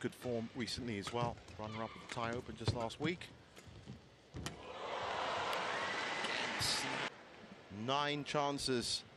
good form recently as well. Runner-up at the Thai Open just last week. 9 chances